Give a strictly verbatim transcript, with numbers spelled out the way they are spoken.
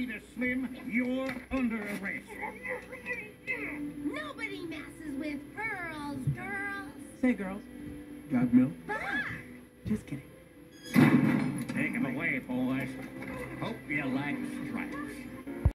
Mister Slim, you're under arrest. Nobody messes with pearls, girls. Say, girls. Got milk? Bah! Just kidding. Take him away, boys. Hope you like stripes.